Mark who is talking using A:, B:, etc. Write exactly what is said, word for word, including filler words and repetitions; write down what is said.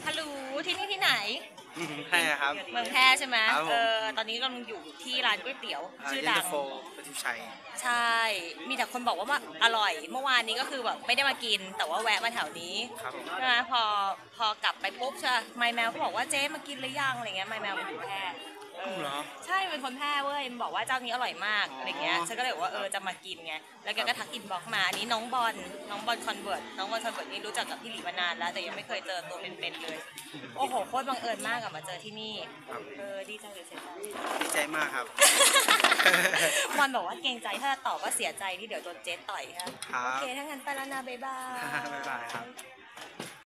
A: ฮัลโหลที่นี่ที่ไหน
B: แพร่ครับ
A: เมืองแพร่ใช่ไหม
B: ครับผม
A: เออตอนนี้กำลังอยู่ที่ร้านก๋วยเตี๋ยวชื่อดัง
B: เย็นตาโฟปทุมชัย
A: ใช่ มีแต่คนบอกว่าอร่อย เมื่อวานนี้ก็คือแบบไม่ได้มากิน แต่ว่าแวะมาแถวนี้
B: ครับผม
A: ใช่ไหมพอพอกลับไปปุ๊บใช่ไมแมวก็บอกว่าเจ๊มากินหรือยังอะไรเงี้ยไมแมวเป็นคนแพร่เออ
B: เหรอ
A: ใช่เป็นคนแพร่เว้ยมันบอกว่าเจ้านี้อร่อยมากอะไรเงี้ยฉันก็เลยบอกว่าเออจะมากินไงแล้วแกก็ทักอินบ็อกซ์มาอันนี้น้องบอลน้องบอลคอนเวิร์ตน้องบอลคอนเวิร์ตนี่รู้จักกับพี่หลีมานานแล้วแต่ยังไม่เคยเจอตัวเป็นๆเลยโอ้โหโคตรบังเอิญมากอะมาเจอที่นี่เออดีใจหรือเสียใจ
B: ดีใจมากครับ
A: บอลบอกว่าเกรงใจถ้าตอบว่าเสียใจที่เดี๋ยวโดนเจ๊ต่อยค่ะ
B: ครั
A: โอเค
B: บ
A: ถ้างั้นไปแล้วนะบ๊ายบาย
B: บ๊ายบายครับ